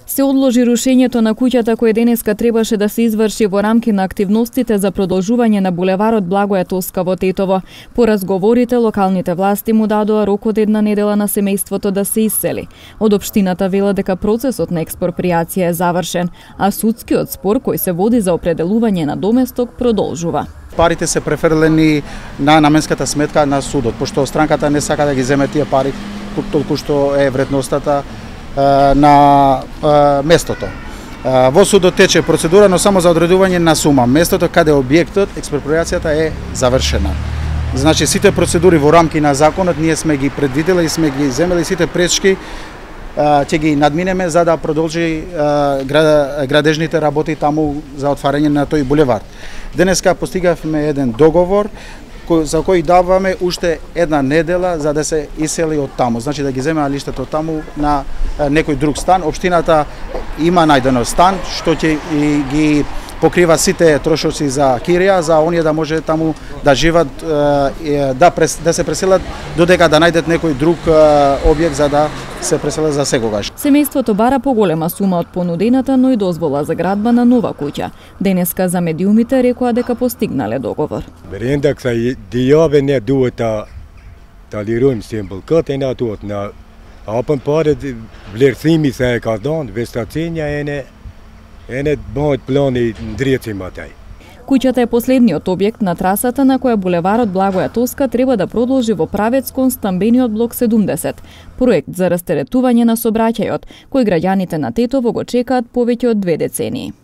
Се одложи рушењето на куќата која денеска требаше да се изврши во рамки на активностите за продолжување на булеварот Благоја Тоска во Тетово. По разговорите, локалните власти му дадоа рок од 1 недела на семејството да се исели. Од општината вела дека процесот на експроприација е завршен, а судскиот спор кој се води за определување на доместок продолжува. Парите се префрлени на наменската сметка на судот, пошто странката не сака да ги земе тие пари толку што е вредностата на местото. Во судот тече процедура, но само за одредување на сума. Местото каде објектот, експроприацијата е завршена. Значи сите процедури во рамки на законот ние сме ги предвидели и сме ги земели сите пречки ќе ги надминеме за да продолжи градежните работи таму за отварање на тој булевар. Денеска постигавме еден договор за кој даваме уште 1 недела за да се исели од таму. Значи да ги земе лиштето таму на некој друг стан. Општината има најдено стан што ќе ги покрива сите трошоци за кирија, за оние да може таму да живеат, да се преселат додека да најдат некој друг објект за да се преселат за секогаш. Семејството бара поголема сума од понудената, но и дозвола за градба на нова куќа. Денеска за медиумите рекоа дека постигнале договор. Bereendak sy die jaar wanneer doe ta lirum simpel kat en dat doet na op een paar blir simi sê kardan vestacinja ene baat plan i drietimatej. Куќата е последниот објект на трасата на која булеварот Благоја Тоска треба да продолжи во правец кон стамбениот блок 70, проект за растеретување на сообраќајот, кој граѓаните на Тетово го чекаат повеќе од 2 децении.